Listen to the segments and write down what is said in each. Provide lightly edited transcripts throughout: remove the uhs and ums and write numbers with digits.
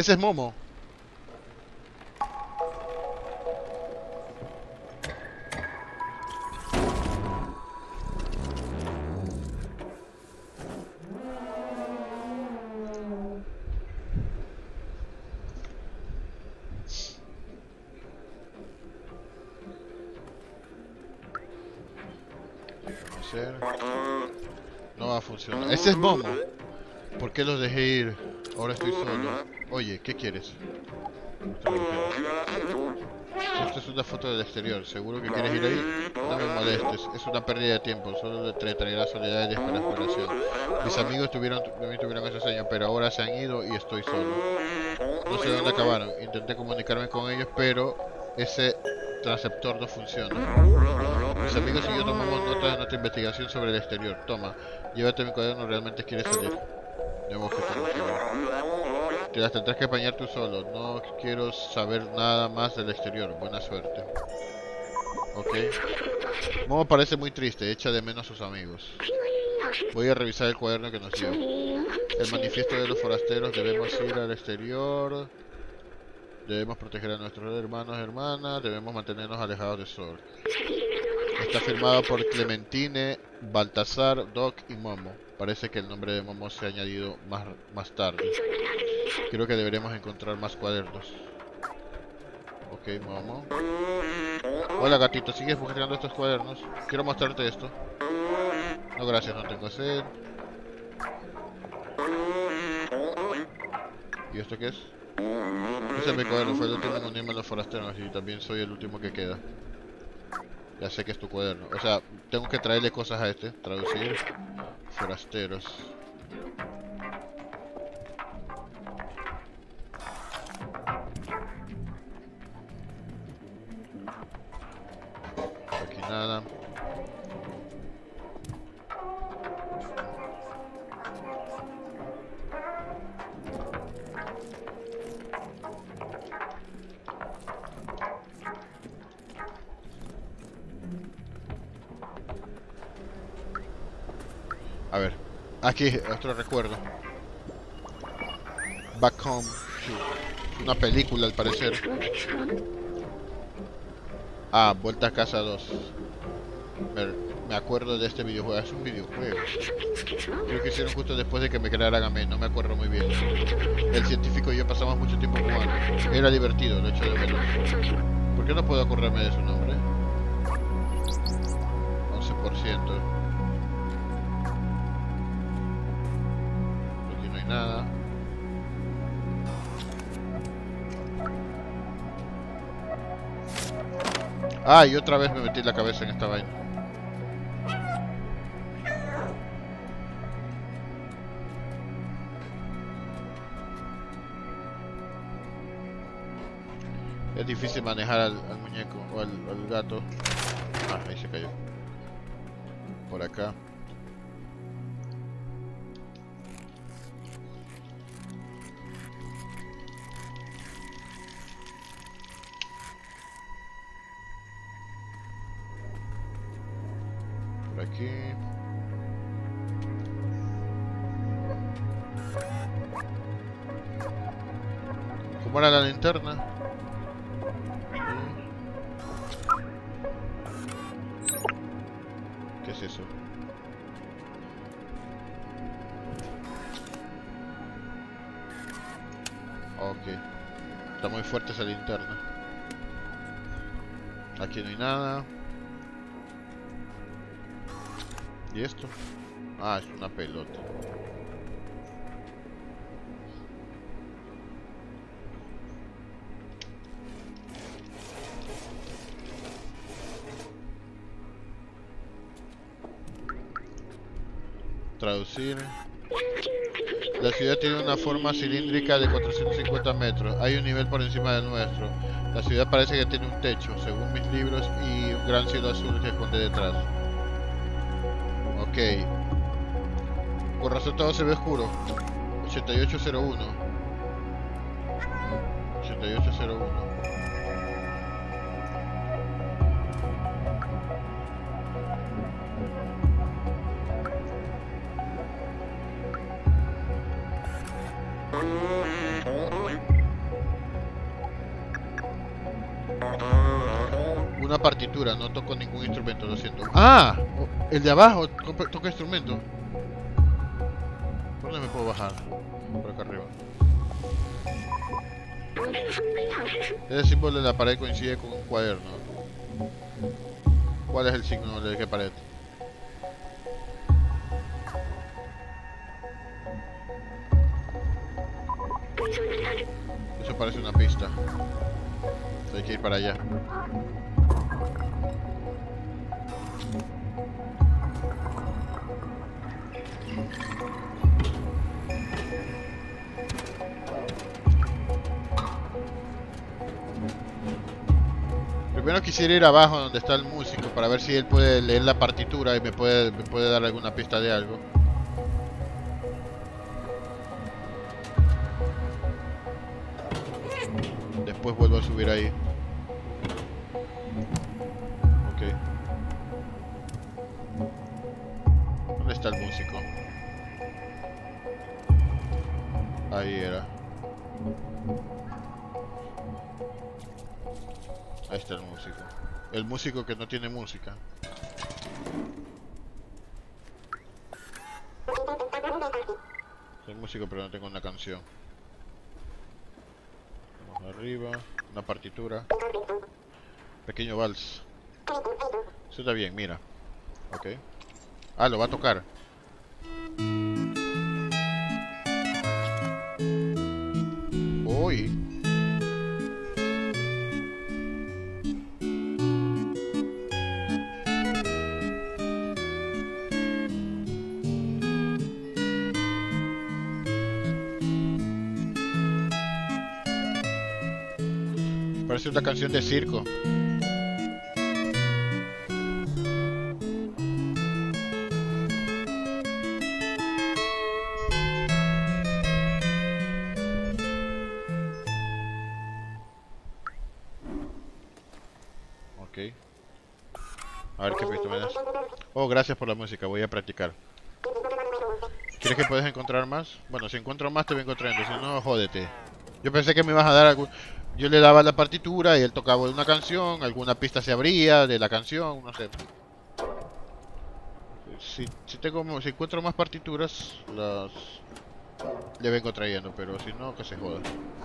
Ese es Momo. Vamos a hacer. No va a funcionar. Ese es Momo. ¿Por qué los dejé ir? Ahora estoy solo. Oye, ¿qué quieres? Esto es una foto del exterior. ¿Seguro que quieres ir ahí? No me molestes. Es una pérdida de tiempo. Solo te traerá soledad y desesperación. Mis amigos tuvieron ese sueño, pero ahora se han ido y estoy solo. No sé dónde acabaron. Intenté comunicarme con ellos, pero ese transceptor no funciona. Mis amigos y yo tomamos notas de nuestra investigación sobre el exterior. Toma, llévate mi cuaderno. ¿Realmente quieres salir? Debo que te las tendrás que apañar tú solo. No quiero saber nada más del exterior. Buena suerte. Ok. Momo parece muy triste. Echa de menos a sus amigos. Voy a revisar el cuaderno que nos dio. El manifiesto de los forasteros. Debemos ir al exterior. Debemos proteger a nuestros hermanos y hermanas. Debemos mantenernos alejados de Sol. Está firmado por Clementine, Baltasar, Doc y Momo. Parece que el nombre de Momo se ha añadido más tarde. Creo que deberemos encontrar más cuadernos. Ok, Momo. Hola gatito, ¿sigues buscando estos cuadernos? Quiero mostrarte esto. No, gracias, no tengo sed. ¿Y esto qué es? Ese es mi cuaderno, fue el último en unirme a los forasteros y también soy el último que queda. Ya sé que es tu cuaderno. O sea, tengo que traerle cosas a este. Traducir. Forasteros. Aquí nada. A ver. Aquí, otro recuerdo. Back Home. Una película al parecer. Ah, Vuelta a Casa 2. Me acuerdo de este videojuego. Es un videojuego. Creo que hicieron justo después de que me creara Game. No me acuerdo muy bien. El científico y yo pasamos mucho tiempo jugando. Era divertido el hecho de verlo. ¿Por qué no puedo acordarme de su nombre? 11%. Aquí no hay nada. Ah, y otra vez me metí la cabeza en esta vaina. Es difícil manejar al muñeco o al gato. Ah, ahí se cayó. Por acá. Por aquí. ¿Cómo era la linterna? ¿Qué es eso? Ok. Está muy fuerte esa linterna. Aquí no hay nada. ¿Y esto? Ah, es una pelota. Traducir. La ciudad tiene una forma cilíndrica de 450 metros. Hay un nivel por encima del nuestro. La ciudad parece que tiene un techo, según mis libros, y un gran cielo azul que esconde detrás. Ok. Por razón todo se ve oscuro. 8801. 8801. Una partitura, no toco ningún instrumento, lo siento. ¡Ah! El de abajo toca instrumento. ¿Por dónde me puedo bajar? Por acá arriba. Ese símbolo de la pared coincide con un cuaderno. ¿Cuál es el signo de qué pared? Eso parece una pista. Hay que ir para allá. Primero quisiera ir abajo donde está el músico para ver si él puede leer la partitura y me puede dar alguna pista de algo. Después vuelvo a subir ahí. Ok. ¿Dónde está el músico? Ahí era. Ahí está el músico. El músico que no tiene música. Soy músico pero no tengo una canción. Vamos arriba. Una partitura. Pequeño vals. Eso está bien, mira. Ok. Ah, lo va a tocar. Uy. Parece una canción de circo. Ok. A ver qué pista me das. Oh, gracias por la música, voy a practicar. ¿Quieres que puedes encontrar más? Bueno, si encuentro más te voy encontrando, si no, jódete. Yo pensé que me ibas a dar algún... Yo le daba la partitura y él tocaba una canción, alguna pista se abría de la canción, no sé. Si encuentro más partituras, las... le vengo trayendo, pero si no, que se joda.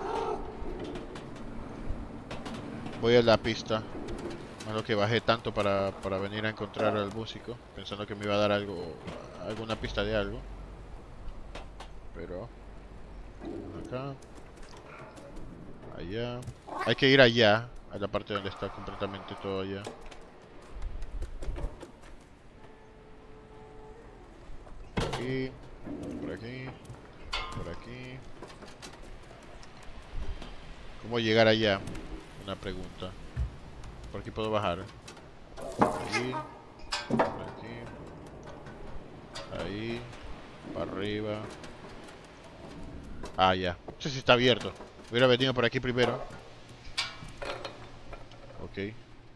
Voy a la pista. Malo que bajé tanto para venir a encontrar al músico, pensando que me iba a dar algo, alguna pista de algo. Pero... acá... allá... Hay que ir allá, a la parte donde está completamente todo allá. Aquí, por aquí, por aquí. ¿Cómo llegar allá? Una pregunta. Por aquí puedo bajar. Ahí, por aquí, ahí, para arriba. Ah, ya. No sé si está abierto. Hubiera venido por aquí primero. Ok.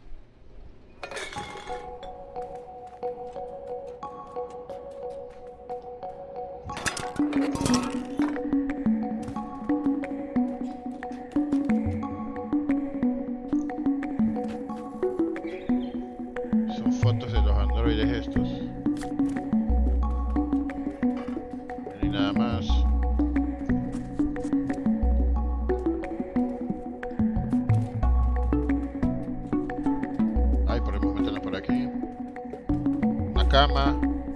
Son fotos de los androides estos. No hay nada más. Ay, podemos meternos por aquí. Una cama.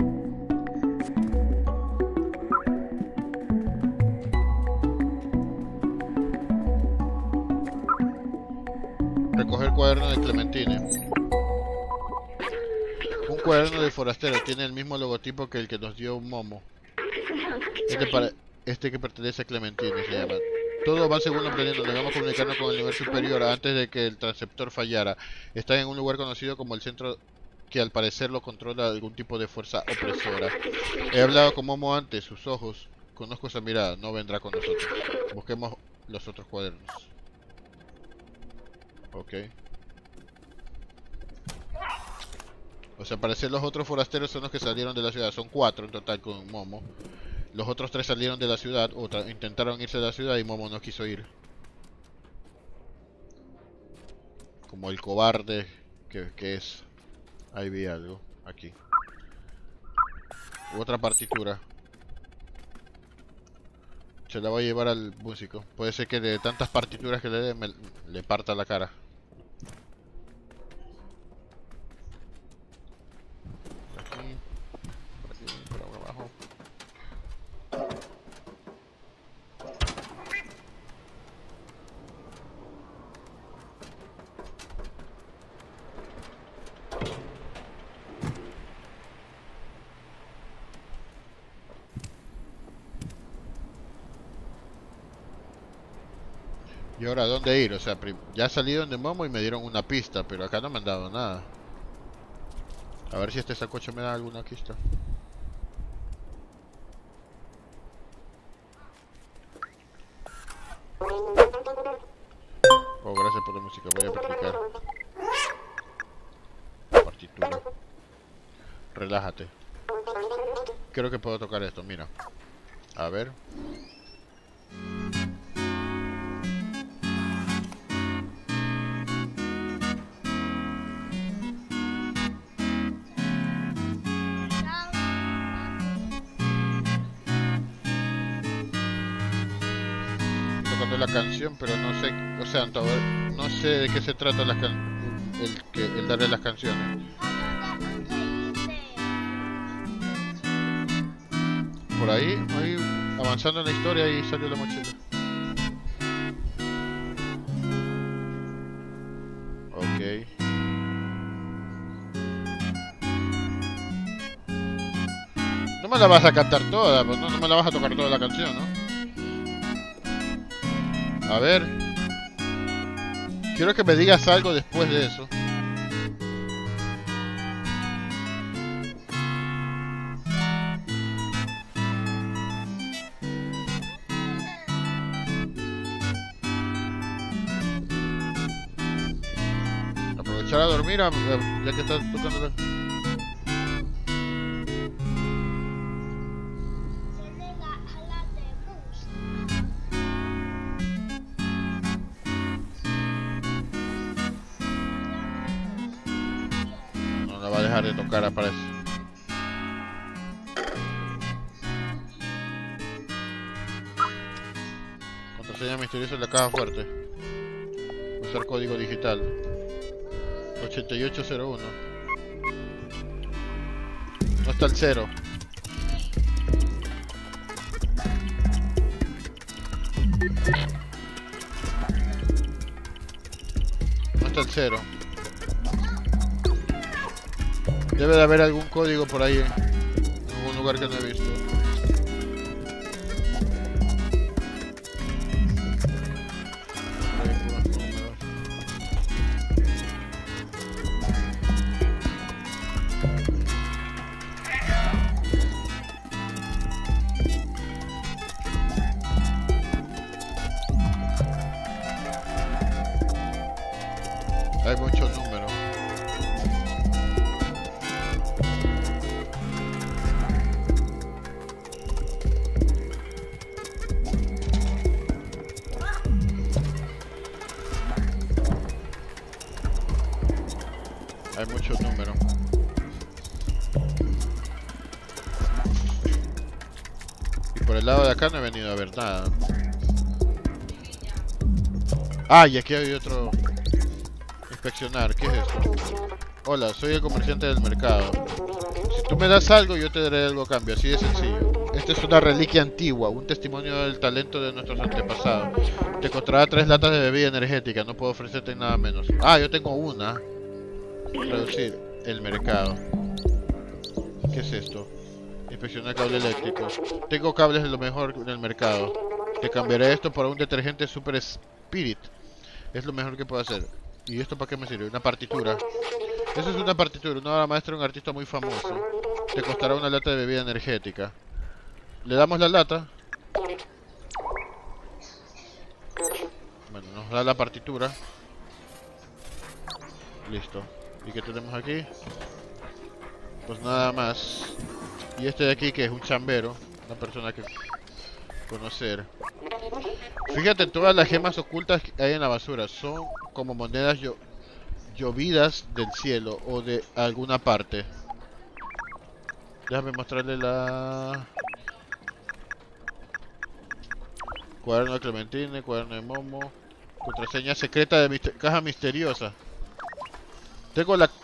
Recoger cuaderno de Clementine. Un cuaderno de forastero. Tiene el mismo logotipo que el que nos dio Momo. Este que pertenece a Clementine se llama. Todo va según aprendiendo. Debemos comunicarnos con el nivel superior antes de que el transceptor fallara. Está en un lugar conocido como el centro, que al parecer lo controla algún tipo de fuerza opresora. He hablado con Momo antes. Sus ojos. Conozco esa mirada. No vendrá con nosotros. Busquemos los otros cuadernos. Ok. O sea, parece los otros forasteros son los que salieron de la ciudad. Son 4 en total con Momo. Los otros 3 salieron de la ciudad o intentaron irse de la ciudad y Momo no quiso ir. Como el cobarde qué es. Ahí vi algo. Aquí. Otra partitura. Se la voy a llevar al músico. Puede ser que de tantas partituras que le dé le parta la cara. Aquí. Por aquí, por abajo. Y ahora, ¿dónde ir? O sea, ya salí donde Momo y me dieron una pista, pero acá no me han dado nada. A ver si este sacocho me da alguna pista. Oh, gracias por la música, voy a practicar. Partitura. Relájate. Creo que puedo tocar esto, mira. A ver. Tocando la canción, pero no sé, o sea, no sé de qué se trata el darle las canciones. Por ahí, avanzando en la historia y salió la mochila. Ok. No me la vas a cantar toda, pues no me la vas a tocar toda la canción, ¿no? A ver. Quiero que me digas algo después de eso. Aprovechar a dormir ya que estás tocando. No la va a dejar de tocar, aparece. Contraseña misteriosa en la caja fuerte. Usar código digital. 8801. No está el 0. No está el 0. Debe de haber algún código por ahí en algún lugar que no he visto. Hay muchos números. Hay muchos números. Y por el lado de acá no he venido a ver nada. Ah, y aquí hay otro. Inspeccionar, ¿qué es esto? Hola, soy el comerciante del mercado. Si tú me das algo, yo te daré algo a cambio, así de sencillo. Esta es una reliquia antigua, un testimonio del talento de nuestros antepasados. Te costará 3 latas de bebida energética, no puedo ofrecerte nada menos. Ah, yo tengo una. Reducir el mercado. ¿Qué es esto? Inspeccionar cable eléctrico. Tengo cables de lo mejor en el mercado. Te cambiaré esto por un detergente Super Spirit. Es lo mejor que puedo hacer. ¿Y esto para qué me sirve? Una partitura. Eso es una partitura, una obra maestra de un artista muy famoso. Te costará una lata de bebida energética. Le damos la lata. Bueno, nos da la partitura. Listo. ¿Y qué tenemos aquí? Pues nada más. Y este de aquí que es un chambero. Una persona que conocer. Fíjate, todas las gemas ocultas que hay en la basura son como monedas llovidas del cielo o de alguna parte. Déjame mostrarle la... Cuaderno de Clementine, cuaderno de Momo. Contraseña secreta de caja misteriosa. Tengo la...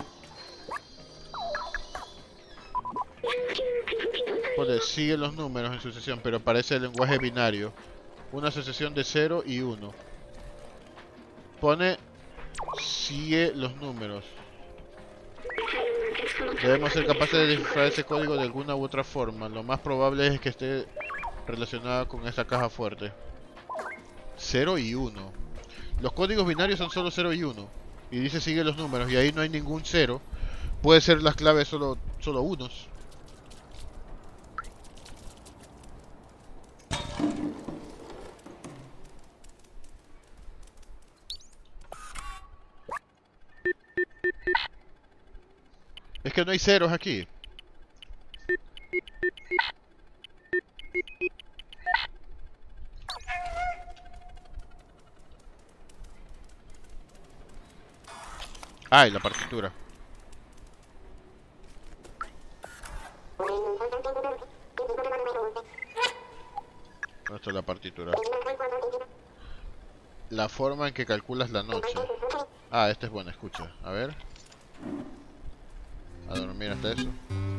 Pone, sigue los números en sucesión, pero parece el lenguaje binario. Una sucesión de 0 y 1. Pone, sigue los números. Debemos ser capaces de descifrar ese código de alguna u otra forma. Lo más probable es que esté relacionado con esa caja fuerte. 0 y 1. Los códigos binarios son solo 0 y 1. Y dice sigue los números y ahí no hay ningún 0. Puede ser las claves solo unos. Es que no hay ceros aquí. Ah, y la partitura. Esto es la partitura. La forma en que calculas la noche. Ah, esta es buena, escucha. A ver. A dormir hasta eso.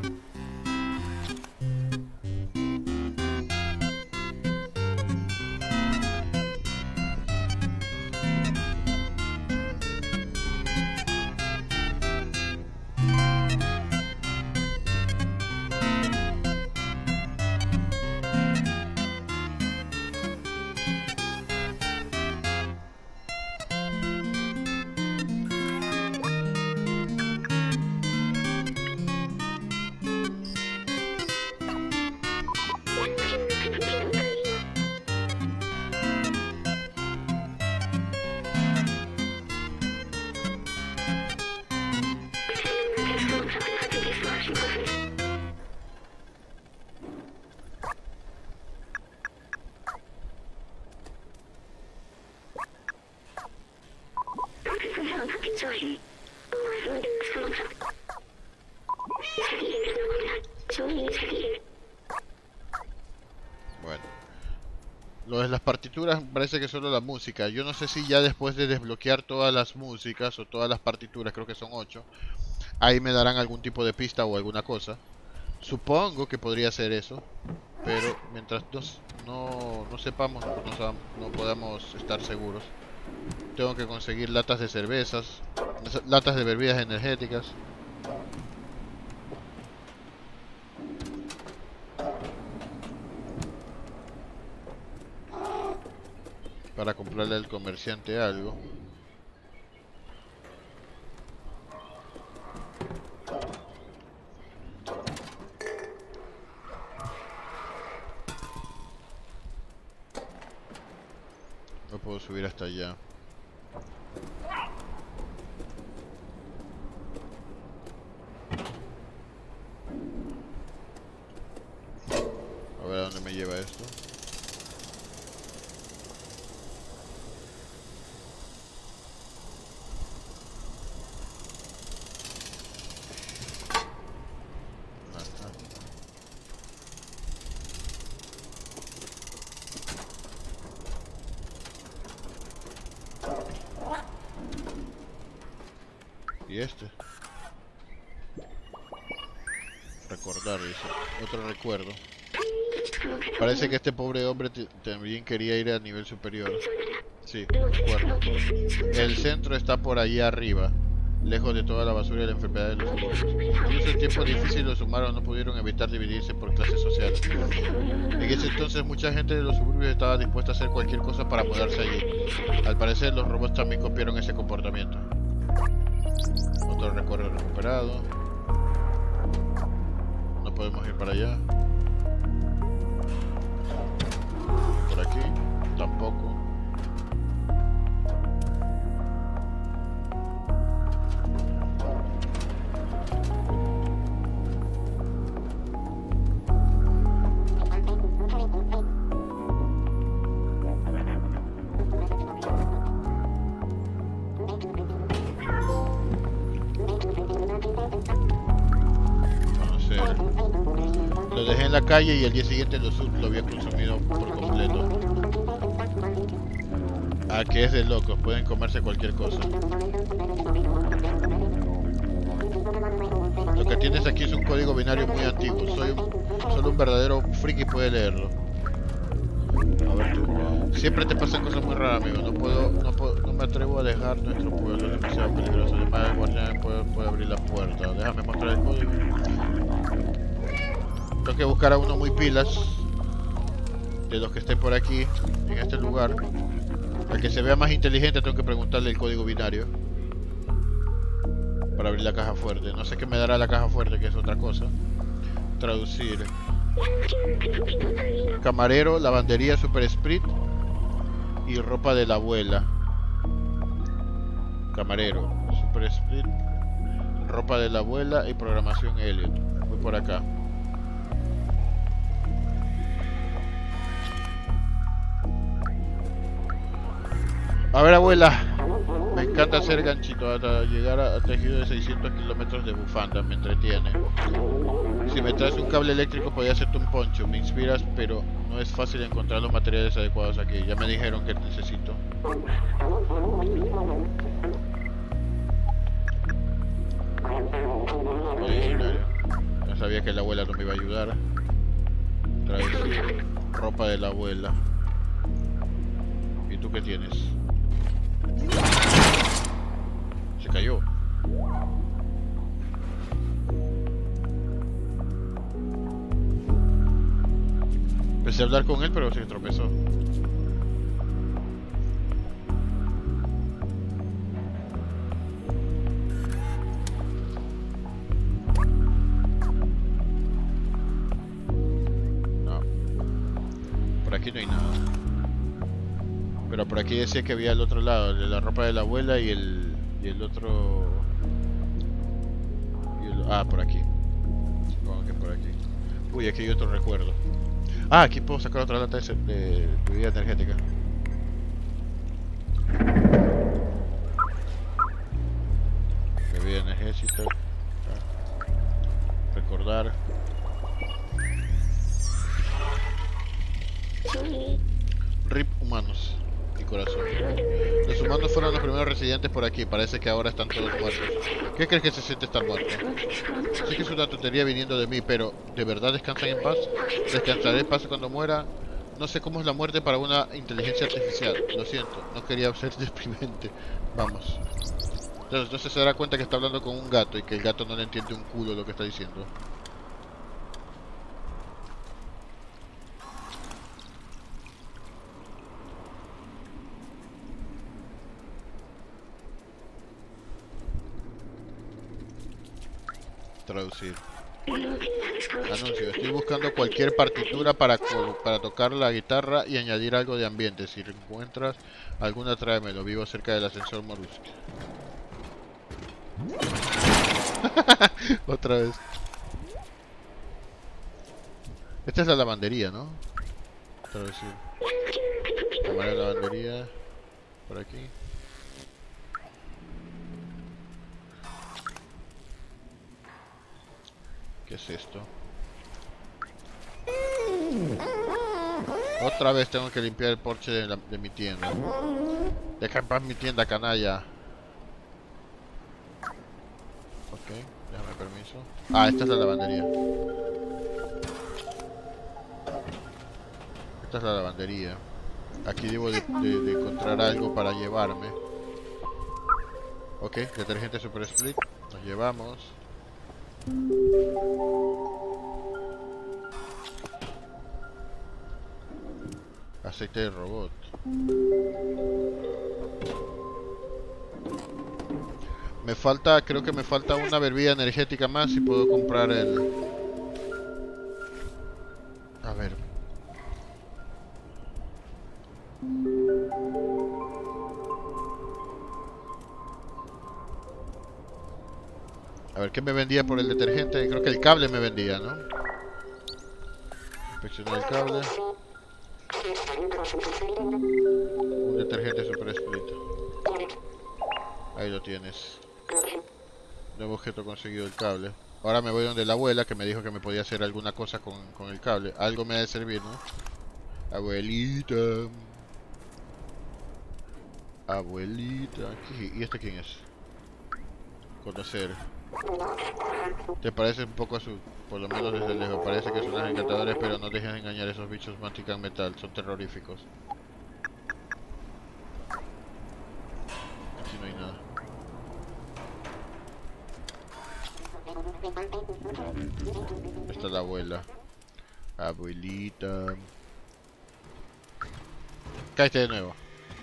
Bueno, lo de las partituras parece que solo la música. Yo no sé si ya después de desbloquear todas las músicas o todas las partituras, creo que son 8, ahí me darán algún tipo de pista o alguna cosa. Supongo que podría ser eso, pero mientras no sepamos, no podamos estar seguros. Tengo que conseguir latas de cervezas, latas de bebidas energéticas. Para comprarle al comerciante algo. No puedo subir hasta allá. A ver a dónde me lleva esto. Y este. Recordar, dice. Otro recuerdo. Parece que este pobre hombre también quería ir a nivel superior. Sí, recuerdo. El centro está por allí arriba, lejos de toda la basura y la enfermedad de los suburbios. Incluso en tiempos difíciles los humanos no pudieron evitar dividirse por clases sociales. En ese entonces mucha gente de los suburbios estaba dispuesta a hacer cualquier cosa para mudarse allí. Al parecer los robots también copiaron ese comportamiento. Otro recuerdo recuperado. No podemos ir para allá. Por aquí tampoco. Lo dejé en la calle y el día siguiente lo había consumido por completo. Ah, que es de locos, pueden comerse cualquier cosa. Lo que tienes aquí es un código binario muy antiguo. Solo un verdadero friki puede leerlo. A ver tú. Siempre te pasan cosas muy raras, amigo. No me atrevo a dejar nuestro pueblo. Es demasiado peligroso. Además, el guardián puede abrir la puerta. Déjame mostrar el código. Tengo que buscar a uno muy pilas. De los que estén por aquí, en este lugar. Al que se vea más inteligente tengo que preguntarle el código binario. Para abrir la caja fuerte. No sé qué me dará la caja fuerte, que es otra cosa. Traducir. Camarero, lavandería, super sprit y ropa de la abuela. Camarero, super sprit, ropa de la abuela y programación Elliot. Voy por acá. A ver, abuela. Me encanta hacer ganchito hasta llegar a tejido de 600 kilómetros de bufanda. Me entretiene. Si me traes un cable eléctrico podría hacerte un poncho. Me inspiras, pero no es fácil encontrar los materiales adecuados aquí. Ya me dijeron que necesito. No sabía que la abuela no me iba a ayudar. Traducir ropa de la abuela. ¿Y tú qué tienes? Se cayó. Empecé a hablar con él, pero se tropezó. No. Por aquí no hay nada. Pero por aquí decía que había el otro lado, el de la ropa de la abuela y el otro... ah, por aquí. Supongo que por aquí. Uy, aquí hay otro recuerdo. Ah, aquí puedo sacar otra lata de bebida energética. Bebida energética. Recordar. RIP humanos y corazón. Los humanos fueron los primeros residentes por aquí. Parece que ahora están todos muertos. ¿Qué crees que se siente estar muerto? Sé que es una tontería viniendo de mí, pero ¿de verdad descansan en paz? Descansaré en paz cuando muera. No sé cómo es la muerte para una inteligencia artificial. Lo siento, no quería ser deprimente. Vamos. Entonces se dará cuenta que está hablando con un gato y que el gato no le entiende un culo lo que está diciendo. Traducir. Anuncio. Estoy buscando cualquier partitura para tocar la guitarra y añadir algo de ambiente. Si encuentras alguna, tráemelo. Vivo cerca del ascensor Moruski. Otra vez. Esta es la lavandería, ¿no? Traducir. Cámara de lavandería. Por aquí. ¿Qué es esto? Otra vez tengo que limpiar el porche de mi tienda. Deja en paz mi tienda, canalla. Ok, déjame permiso. Ah, esta es la lavandería. Esta es la lavandería. Aquí debo de encontrar algo para llevarme. Ok, detergente super split. Nos llevamos. Aceite de robot. Me falta, creo que me falta una bebida energética más y puedo comprar el... A ver. A ver, ¿qué me vendía por el detergente? Creo que el cable me vendía, ¿no? Inspeccionar el cable. Un detergente super split. Ahí lo tienes. Nuevo objeto conseguido, el cable. Ahora me voy donde la abuela que me dijo que me podía hacer alguna cosa con el cable. Algo me ha de servir, ¿no? Abuelita. Abuelita. ¿Y este quién es? Conocer. Te parece un poco azul, por lo menos desde lejos. Parece que son los encantadores, pero no dejes de engañar. Esos bichos mastican metal, son terroríficos. Aquí no hay nada. Esta es la abuela. Abuelita. Cállate de nuevo.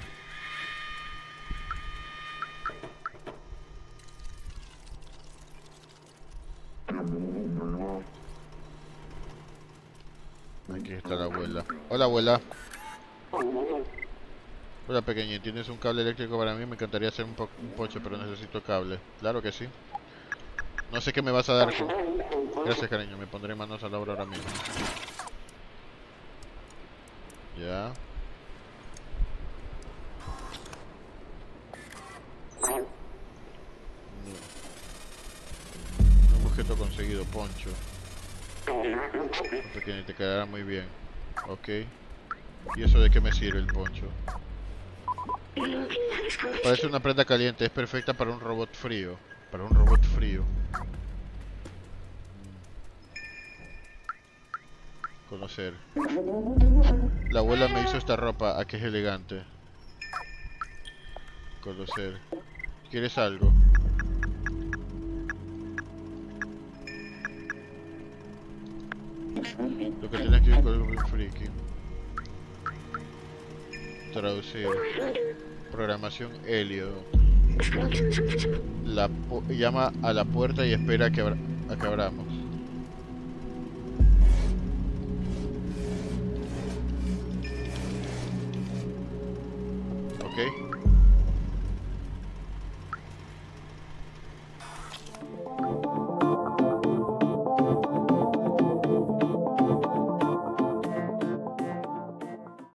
Aquí está la abuela. Hola, abuela. Hola, pequeña. ¿Tienes un cable eléctrico para mí? Me encantaría hacer un poche, pero necesito cable. Claro que sí. No sé qué me vas a dar. Gracias, cariño. Me pondré manos a la obra ahora mismo. Ya. Un objeto conseguido, poncho. Pequeño, te quedará muy bien. Ok. ¿Y eso de qué me sirve el poncho? Parece una prenda caliente. Es perfecta para un robot frío. Para un robot frío. Conocer. La abuela me hizo esta ropa. ¿A qué es elegante? Conocer. ¿Quieres algo? Lo que tienes que ir con un friki. Traducir. Programación Helio. Llama a la puerta y espera a que abramos. Ok.